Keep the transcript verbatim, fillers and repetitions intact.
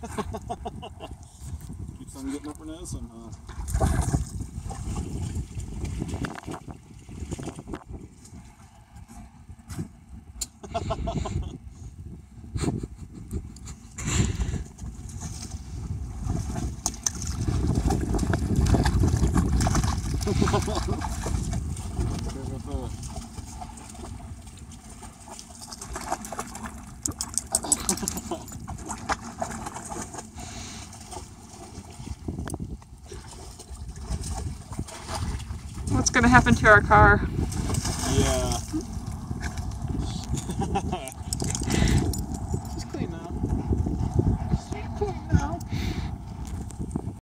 Keeps on getting up her nose somehow. What's going to happen to our car? Yeah.